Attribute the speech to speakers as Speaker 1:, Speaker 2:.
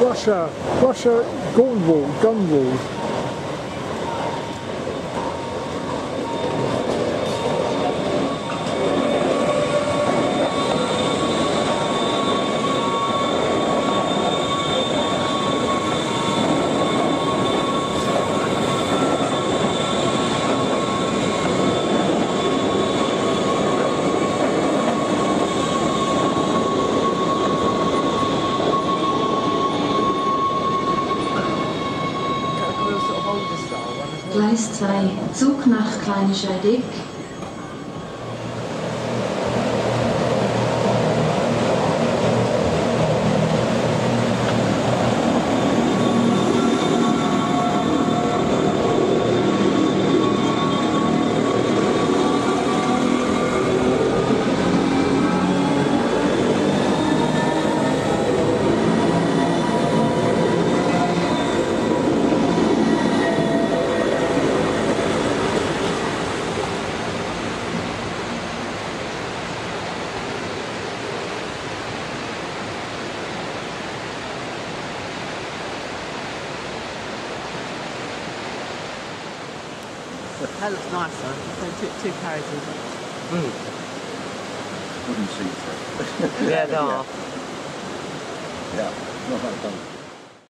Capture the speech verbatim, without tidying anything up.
Speaker 1: Russia, Russia gun wall, gun wall.
Speaker 2: Gleis zwei, Zug nach Klein-Scheidegg.
Speaker 3: That looks nicer. So two, two carriages.
Speaker 4: Mm. Wooden seats.
Speaker 3: Yeah, they are.
Speaker 4: Yeah, not that fun.